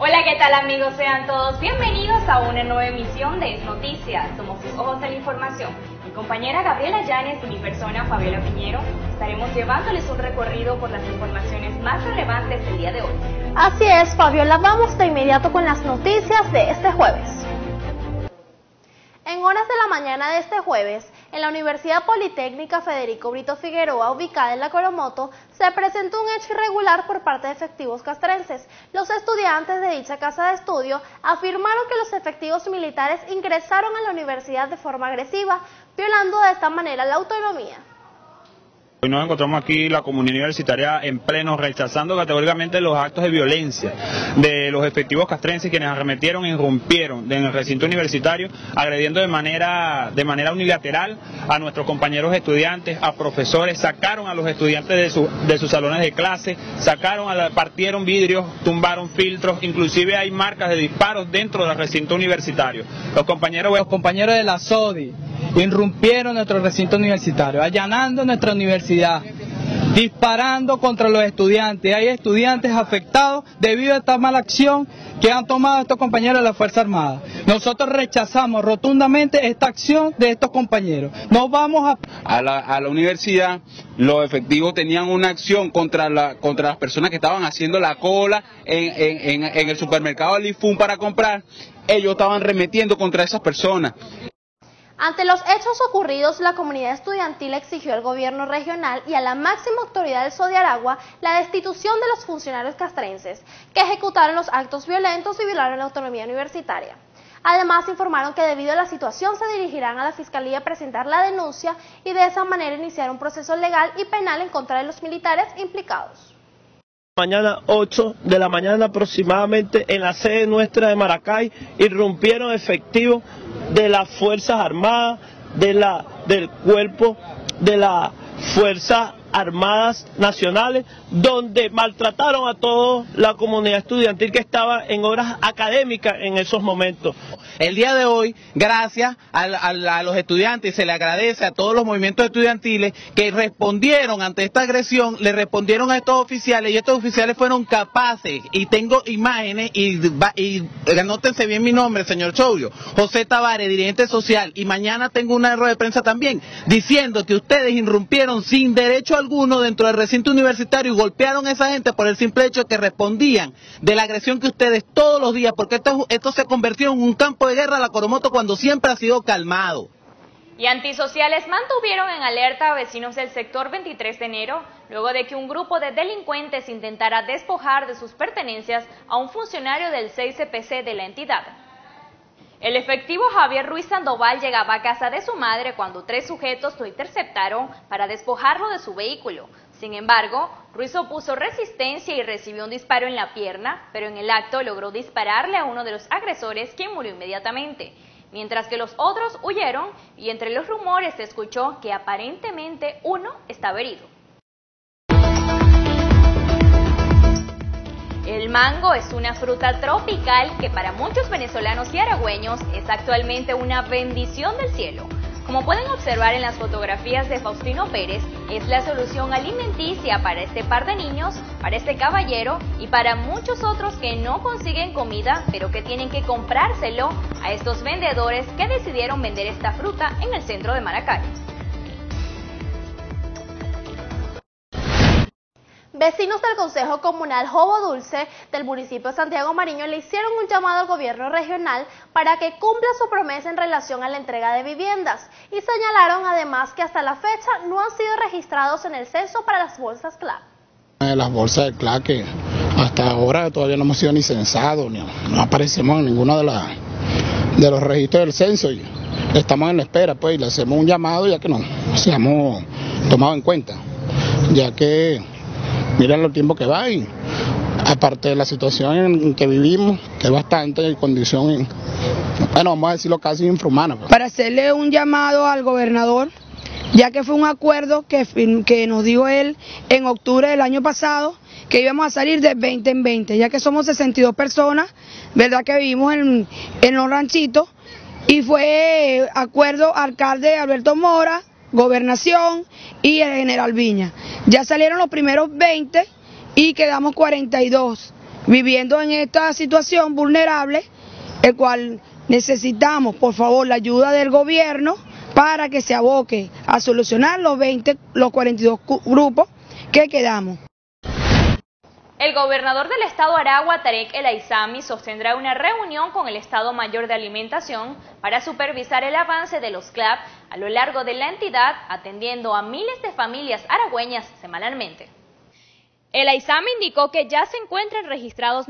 Hola, ¿qué tal amigos? Sean todos bienvenidos a una nueva emisión de Es Noticias. Somos sus ojos de la información. Mi compañera Gabriela Llanes y mi persona Fabiola Piñero estaremos llevándoles un recorrido por las informaciones más relevantes del día de hoy. Así es, Fabiola, vamos de inmediato con las noticias de este jueves. En horas de la mañana de este jueves, en la Universidad Politécnica Federico Brito Figueroa, ubicada en La Coromoto, se presentó un hecho irregular por parte de efectivos castrenses. Los estudiantes de dicha casa de estudio afirmaron que los efectivos militares ingresaron a la universidad de forma agresiva, violando de esta manera la autonomía. Hoy nos encontramos aquí la comunidad universitaria en pleno rechazando categóricamente los actos de violencia de los efectivos castrenses, quienes arremetieron e irrumpieron en el recinto universitario, agrediendo de manera unilateral a nuestros compañeros estudiantes, a profesores, sacaron a los estudiantes de sus salones de clase, partieron vidrios, tumbaron filtros, inclusive hay marcas de disparos dentro del recinto universitario. Los compañeros de la SODI irrumpieron nuestro recinto universitario, allanando nuestra universidad, disparando contra los estudiantes. Hay estudiantes afectados debido a esta mala acción que han tomado estos compañeros de la Fuerza Armada. Nosotros rechazamos rotundamente esta acción de estos compañeros. Nos vamos a la universidad. Los efectivos tenían una acción contra las personas que estaban haciendo la cola en el supermercado Alifún para comprar. Ellos estaban remetiendo contra esas personas. Ante los hechos ocurridos, la comunidad estudiantil exigió al gobierno regional y a la máxima autoridad del Sodiaragua la destitución de los funcionarios castrenses que ejecutaron los actos violentos y violaron la autonomía universitaria. Además, informaron que debido a la situación se dirigirán a la Fiscalía a presentar la denuncia y de esa manera iniciar un proceso legal y penal en contra de los militares implicados. Mañana 8 de la mañana aproximadamente en la sede nuestra de Maracay irrumpieron efectivos de las Fuerzas Armadas, del cuerpo de las Fuerzas Armadas Nacionales, donde maltrataron a toda la comunidad estudiantil que estaba en horas académicas en esos momentos. El día de hoy, gracias a los estudiantes, se le agradece a todos los movimientos estudiantiles que respondieron ante esta agresión, le respondieron a estos oficiales y estos oficiales fueron capaces, y tengo imágenes, y anótense bien mi nombre, señor Choulio, José Tavares, dirigente social, y mañana tengo una rueda de prensa también, diciendo que ustedes irrumpieron sin derecho alguno dentro del recinto universitario y golpearon a esa gente por el simple hecho de que respondían de la agresión que ustedes todos los días, porque esto se convirtió en un campo de guerra La Coromoto cuando siempre ha sido calmado. Y antisociales mantuvieron en alerta a vecinos del sector 23 de enero, luego de que un grupo de delincuentes intentara despojar de sus pertenencias a un funcionario del 6CPC de la entidad. El efectivo Javier Ruiz Sandoval llegaba a casa de su madre cuando tres sujetos lo interceptaron para despojarlo de su vehículo. Sin embargo, Ruiz opuso resistencia y recibió un disparo en la pierna, pero en el acto logró dispararle a uno de los agresores, quien murió inmediatamente. Mientras que los otros huyeron y entre los rumores se escuchó que aparentemente uno estaba herido. El mango es una fruta tropical que para muchos venezolanos y aragüeños es actualmente una bendición del cielo. Como pueden observar en las fotografías de Faustino Pérez, es la solución alimenticia para este par de niños, para este caballero y para muchos otros que no consiguen comida, pero que tienen que comprárselo a estos vendedores que decidieron vender esta fruta en el centro de Maracay. Vecinos del Consejo Comunal Jobo Dulce del municipio de Santiago Mariño le hicieron un llamado al gobierno regional para que cumpla su promesa en relación a la entrega de viviendas y señalaron además que hasta la fecha no han sido registrados en el censo para las bolsas CLAC. Las bolsas del CLAC que hasta ahora todavía no hemos sido ni censados, no aparecemos en ninguno de los registros del censo y estamos en la espera, pues, y le hacemos un llamado ya que no seamos tomados en cuenta, ya que miren los tiempos que va y aparte de la situación en que vivimos, que es bastante condición, bueno, vamos a decirlo casi infrahumana. Para hacerle un llamado al gobernador, ya que fue un acuerdo que nos dio él en octubre del año pasado, que íbamos a salir de 20 en 20, ya que somos 62 personas, verdad que vivimos en los ranchitos, y fue acuerdo alcalde Alberto Mora, Gobernación y el general Viña. Ya salieron los primeros 20 y quedamos 42. viviendo en esta situación vulnerable, el cual necesitamos, por favor, la ayuda del gobierno para que se aboque a solucionar los 42 grupos que quedamos. El gobernador del estado Aragua, Tarek El Aizami, sostendrá una reunión con el Estado Mayor de Alimentación para supervisar el avance de los CLAP a lo largo de la entidad, atendiendo a miles de familias aragüeñas semanalmente. El Aizami indicó que ya se encuentran registrados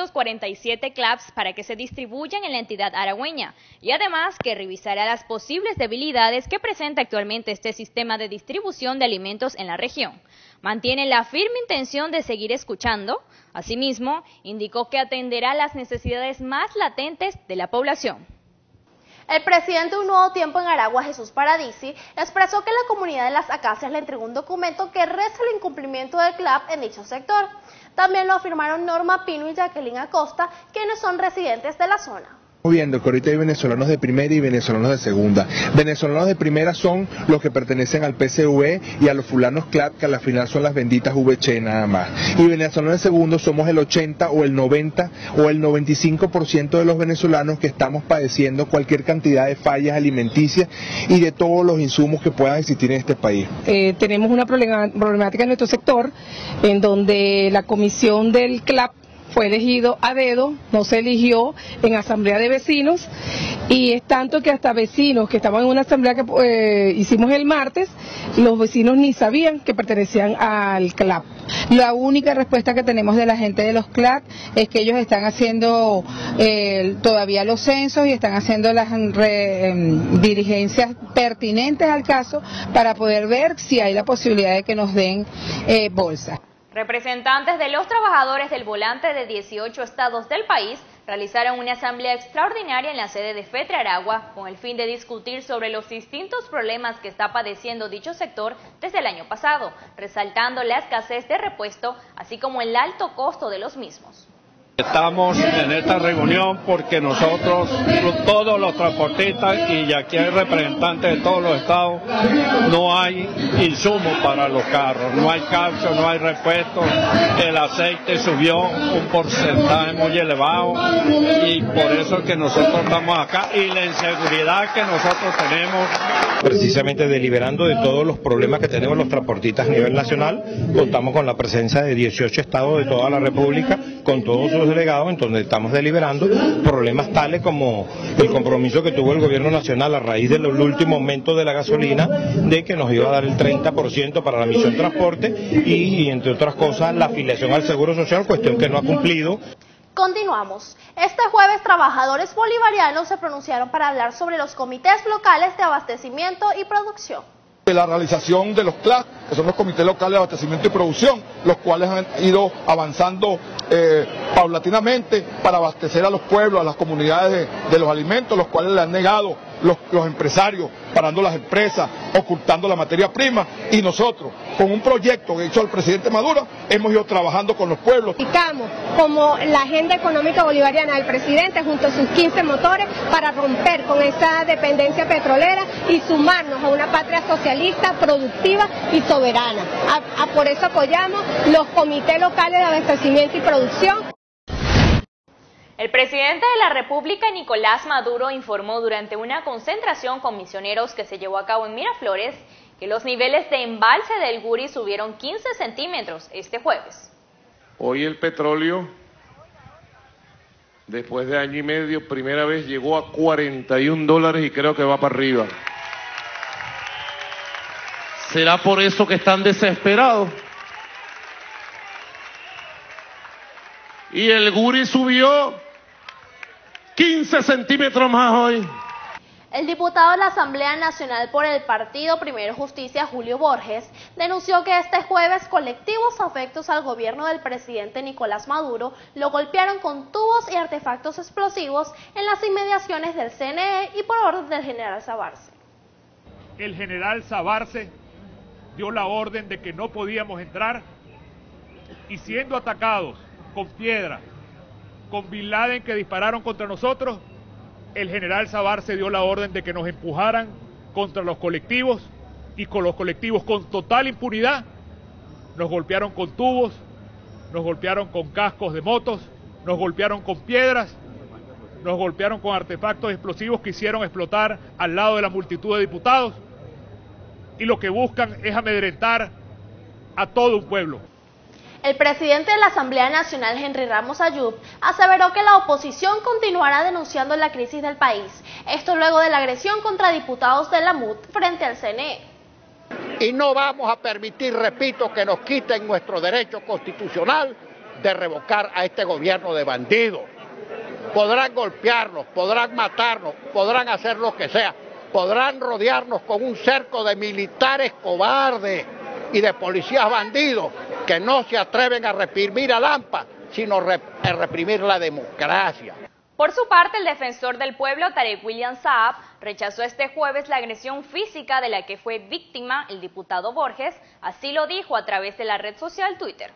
947 CLAPs para que se distribuyan en la entidad aragüeña y además que revisará las posibles debilidades que presenta actualmente este sistema de distribución de alimentos en la región. Mantiene la firme intención de seguir escuchando. Asimismo, indicó que atenderá las necesidades más latentes de la población. El presidente de Un Nuevo Tiempo en Aragua, Jesús Paradisi, expresó que la comunidad de Las Acacias le entregó un documento que reza el incumplimiento del CLAP en dicho sector. También lo afirmaron Norma Pino y Jacqueline Acosta, quienes son residentes de la zona. Viendo que ahorita hay venezolanos de primera y venezolanos de segunda. Venezolanos de primera son los que pertenecen al PCV y a los fulanos CLAP, que a la final son las benditas VC nada más. Y venezolanos de segundo somos el 80 o el 90 o el 95% de los venezolanos que estamos padeciendo cualquier cantidad de fallas alimenticias y de todos los insumos que puedan existir en este país. Tenemos una problemática en nuestro sector en donde la comisión del CLAP fue elegido a dedo, no se eligió en asamblea de vecinos, y es tanto que hasta vecinos que estaban en una asamblea que hicimos el martes, los vecinos ni sabían que pertenecían al CLAP. La única respuesta que tenemos de la gente de los CLAP es que ellos están haciendo todavía los censos y están haciendo las diligencias pertinentes al caso para poder ver si hay la posibilidad de que nos den bolsas. Representantes de los trabajadores del volante de 18 estados del país realizaron una asamblea extraordinaria en la sede de FETRE Aragua con el fin de discutir sobre los distintos problemas que está padeciendo dicho sector desde el año pasado, resaltando la escasez de repuesto, así como el alto costo de los mismos. Estamos en esta reunión porque nosotros, todos los transportistas, y aquí hay representantes de todos los estados, no hay insumos para los carros, no hay calcio, no hay repuesto, el aceite subió un porcentaje muy elevado y por eso es que nosotros estamos acá, y la inseguridad que nosotros tenemos. Precisamente deliberando de todos los problemas que tenemos los transportistas a nivel nacional, contamos con la presencia de 18 estados de toda la República, con todos sus delegados, en donde estamos deliberando problemas tales como el compromiso que tuvo el gobierno nacional a raíz del último aumento de la gasolina, de que nos iba a dar el 30% para la misión transporte y entre otras cosas la afiliación al Seguro Social, cuestión que no ha cumplido. Continuamos. Este jueves, trabajadores bolivarianos se pronunciaron para hablar sobre los comités locales de abastecimiento y producción. La realización de los CLAP, que son los comités locales de abastecimiento y producción, los cuales han ido avanzando paulatinamente para abastecer a los pueblos, a las comunidades de los alimentos, los cuales le han negado los empresarios, parando las empresas, ocultando la materia prima, y nosotros, con un proyecto que hizo el presidente Maduro, hemos ido trabajando con los pueblos. Como la agenda económica bolivariana del presidente junto a sus 15 motores para romper con esa dependencia petrolera y sumarnos a una patria socialista, productiva y soberana. Por eso apoyamos los comités locales de abastecimiento y producción. El presidente de la República, Nicolás Maduro, informó durante una concentración con misioneros que se llevó a cabo en Miraflores que los niveles de embalse del Guri subieron 15 centímetros este jueves. Hoy el petróleo, después de año y medio, primera vez llegó a $41 y creo que va para arriba. ¿Será por eso que están desesperados? Y el Guri subió 15 centímetros más hoy. El diputado de la Asamblea Nacional por el Partido Primero Justicia, Julio Borges, denunció que este jueves colectivos afectos al gobierno del presidente Nicolás Maduro lo golpearon con tubos y artefactos explosivos en las inmediaciones del CNE y por orden del general Sabarce. El general Sabarce dio la orden de que no podíamos entrar y siendo atacados con piedra, con Bin Laden que dispararon contra nosotros, el general Sabarce dio la orden de que nos empujaran contra los colectivos y con los colectivos con total impunidad nos golpearon con tubos, nos golpearon con cascos de motos, nos golpearon con piedras, nos golpearon con artefactos explosivos que hicieron explotar al lado de la multitud de diputados, y lo que buscan es amedrentar a todo un pueblo. El presidente de la Asamblea Nacional, Henry Ramos Ayub, aseveró que la oposición continuará denunciando la crisis del país. Esto luego de la agresión contra diputados de la MUD frente al CNE. Y no vamos a permitir, repito, que nos quiten nuestro derecho constitucional de revocar a este gobierno de bandidos. Podrán golpearnos, podrán matarnos, podrán hacer lo que sea, podrán rodearnos con un cerco de militares cobardes y de policías bandidos que no se atreven a reprimir a Lampa, sino a reprimir la democracia. Por su parte, el defensor del pueblo, Tarek William Saab, rechazó este jueves la agresión física de la que fue víctima el diputado Borges, así lo dijo a través de la red social Twitter.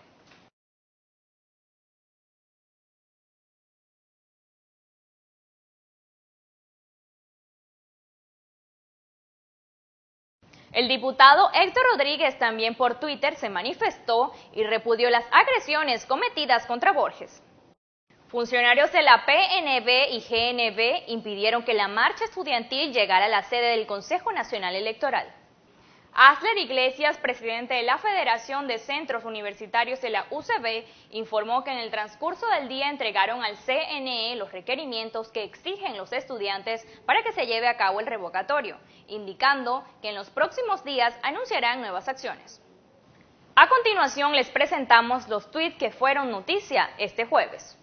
El diputado Héctor Rodríguez también por Twitter se manifestó y repudió las agresiones cometidas contra Borges. Funcionarios de la PNB y GNB impidieron que la marcha estudiantil llegara a la sede del Consejo Nacional Electoral. Asler Iglesias, presidente de la Federación de Centros Universitarios de la UCB, informó que en el transcurso del día entregaron al CNE los requerimientos que exigen los estudiantes para que se lleve a cabo el revocatorio, indicando que en los próximos días anunciarán nuevas acciones. A continuación les presentamos los tuits que fueron noticia este jueves.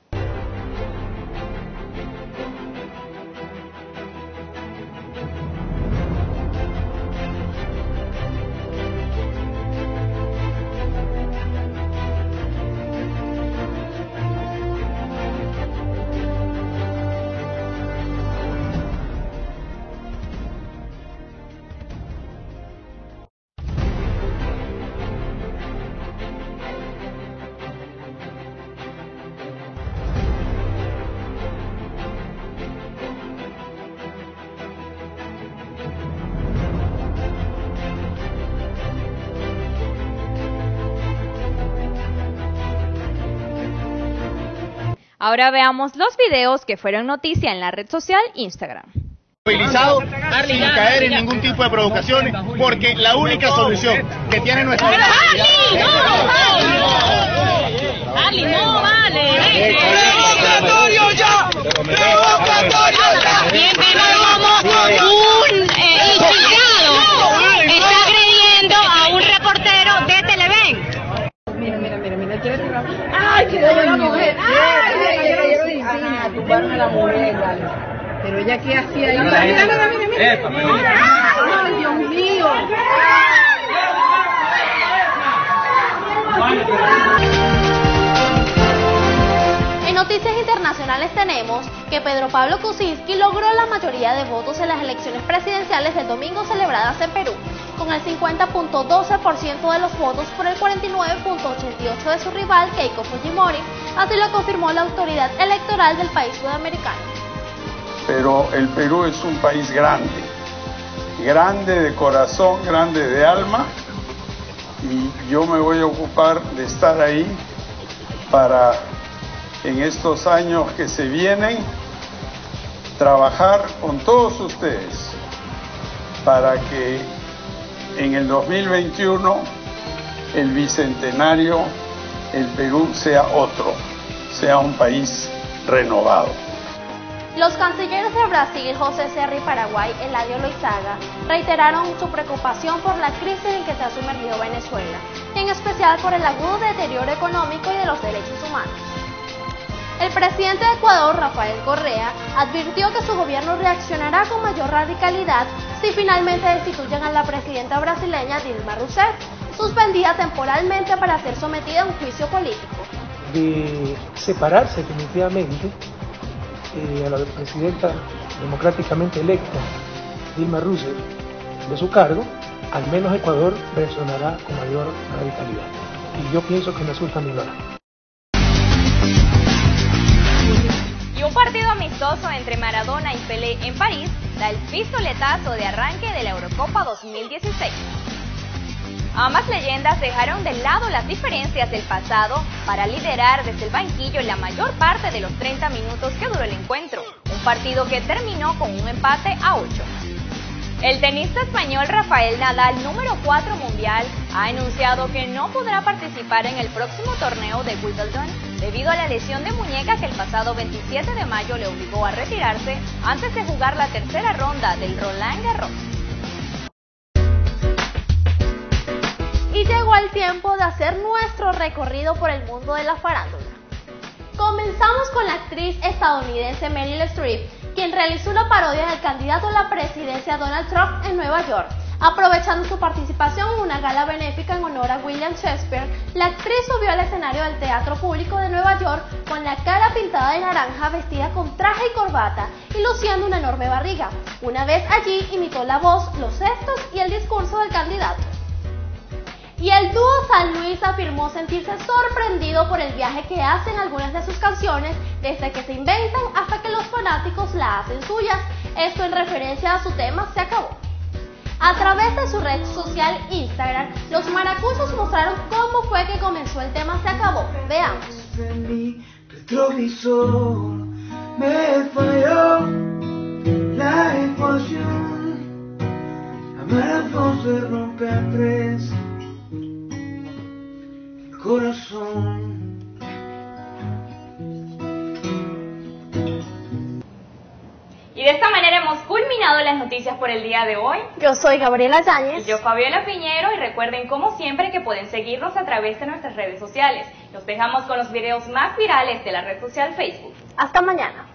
Ahora veamos los videos que fueron noticia en la red social Instagram. Movilizado sin caer en ningún tipo de provocaciones, porque la única solución que tiene nuestra ¡no vale! ¡Revocatorio ya! ¡Revocatorio ya! Bien vemos como un infiltrado está agrediendo a un reportero de Televen. Mira, quiere tirar. ¡Ay, quiere yo la mujer! ¡Ay, quiero tumbarme a la mujer, vale! Pero ella qué hacía ahí. Mira. ¡Ay, Dios mío! En noticias internacionales tenemos que Pedro Pablo Kuczynski logró la mayoría de votos en las elecciones presidenciales del domingo celebradas en Perú, con el 50.12% de los votos por el 49.88% de su rival Keiko Fujimori, así lo confirmó la autoridad electoral del país sudamericano. Pero el Perú es un país grande, grande de corazón, grande de alma, y yo me voy a ocupar de estar ahí para, en estos años que se vienen, trabajar con todos ustedes para que en el 2021, el bicentenario, el Perú sea otro, sea un país renovado. Los cancilleres de Brasil, José Serra, y Paraguay, Eladio Loizaga, reiteraron su preocupación por la crisis en que se ha sumergido Venezuela, y en especial por el agudo deterioro económico y de los derechos humanos. El presidente de Ecuador, Rafael Correa, advirtió que su gobierno reaccionará con mayor radicalidad si finalmente destituyen a la presidenta brasileña Dilma Rousseff, suspendida temporalmente para ser sometida a un juicio político. De separarse definitivamente a la presidenta democráticamente electa, Dilma Rousseff, de su cargo, al menos Ecuador reaccionará con mayor radicalidad. Y yo pienso que en eso también lo hará. Y un partido amistoso entre Maradona y Pelé en París da el pistoletazo de arranque de la Eurocopa 2016. Ambas leyendas dejaron de lado las diferencias del pasado para liderar desde el banquillo en la mayor parte de los 30 minutos que duró el encuentro, un partido que terminó con un empate a 8. El tenista español Rafael Nadal, número 4 mundial, ha anunciado que no podrá participar en el próximo torneo de Wimbledon debido a la lesión de muñeca que el pasado 27 de mayo le obligó a retirarse antes de jugar la tercera ronda del Roland Garros. Y llegó el tiempo de hacer nuestro recorrido por el mundo de la farándula. Comenzamos con la actriz estadounidense Meryl Streep, quien realizó una parodia del candidato a la presidencia Donald Trump en Nueva York. Aprovechando su participación en una gala benéfica en honor a William Shakespeare, la actriz subió al escenario del Teatro Público de Nueva York con la cara pintada de naranja, vestida con traje y corbata y luciendo una enorme barriga. Una vez allí imitó la voz, los gestos y el discurso del candidato. Y el dúo San Luis afirmó sentirse sorprendido por el viaje que hacen algunas de sus canciones desde que se inventan hasta que los fanáticos la hacen suyas. Esto en referencia a su tema Se Acabó. A través de su red social Instagram, los maracuchos mostraron cómo fue que comenzó el tema Se Acabó. Veamos. Me falló la ecuación, amar a dos se rompe a tres. Corazón. Y de esta manera hemos culminado las noticias por el día de hoy. Yo soy Gabriela Yáñez. Y yo Fabiola Piñero, y recuerden como siempre que pueden seguirnos a través de nuestras redes sociales. Los dejamos con los videos más virales de la red social Facebook. Hasta mañana.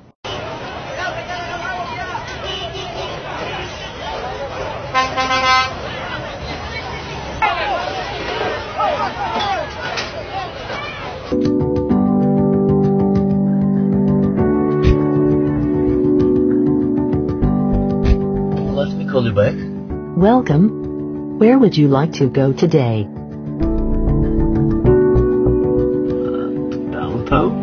Let me call you back. Welcome. Where would you like to go today? Downtown.